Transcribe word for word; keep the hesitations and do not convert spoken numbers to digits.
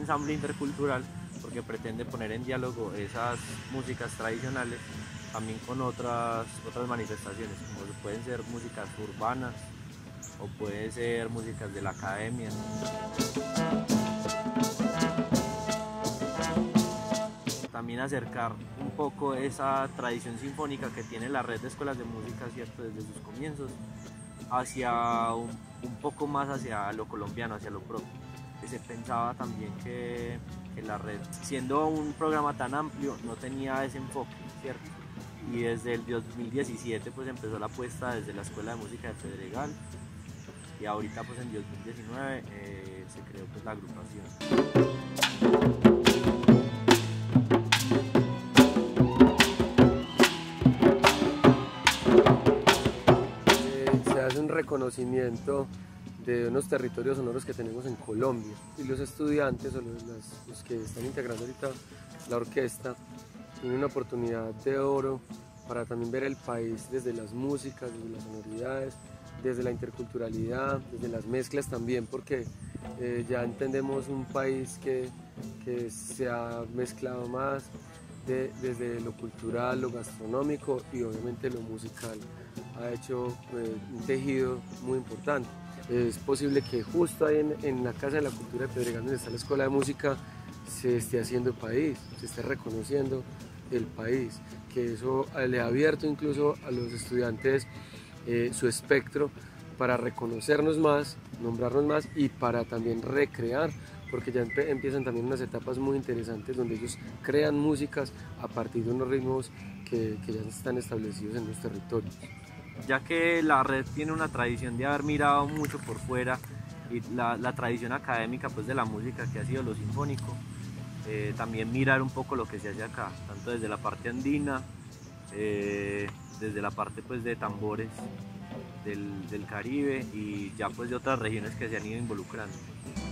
ensamble intercultural porque pretende poner en diálogo esas músicas tradicionales también con otras, otras manifestaciones, como pueden ser músicas urbanas o pueden ser músicas de la academia. También acercar un poco esa tradición sinfónica que tiene la red de escuelas de música, ¿cierto?, desde sus comienzos, hacia un, un poco más hacia lo colombiano, hacia lo propio. Se pensaba también que, que la red, siendo un programa tan amplio, no tenía ese enfoque, ¿cierto? Y desde el dos mil diecisiete pues empezó la apuesta desde la Escuela de Música de Pedregal y ahorita pues en dos mil diecinueve eh, se creó pues la agrupación. Se hace un reconocimiento de unos territorios sonoros que tenemos en Colombia y los estudiantes o los, los que están integrando ahorita la orquesta tienen una oportunidad de oro para también ver el país desde las músicas, desde las sonoridades, desde la interculturalidad, desde las mezclas también, porque eh, ya entendemos un país que, que se ha mezclado más de, desde lo cultural, lo gastronómico y obviamente lo musical. Ha hecho eh, un tejido muy importante. Es posible que justo ahí en, en la Casa de la Cultura de Pedregal, donde está la Escuela de Música, se esté haciendo país, se esté reconociendo el país, que eso le ha abierto incluso a los estudiantes eh, su espectro para reconocernos más, nombrarnos más y para también recrear, porque ya empe empiezan también unas etapas muy interesantes donde ellos crean músicas a partir de unos ritmos que, que ya están establecidos en los territorios. Ya que la red tiene una tradición de haber mirado mucho por fuera y la, la tradición académica pues de la música que ha sido lo sinfónico, eh, también mirar un poco lo que se hace acá, tanto desde la parte andina, eh, desde la parte pues de tambores del, del Caribe y ya pues de otras regiones que se han ido involucrando.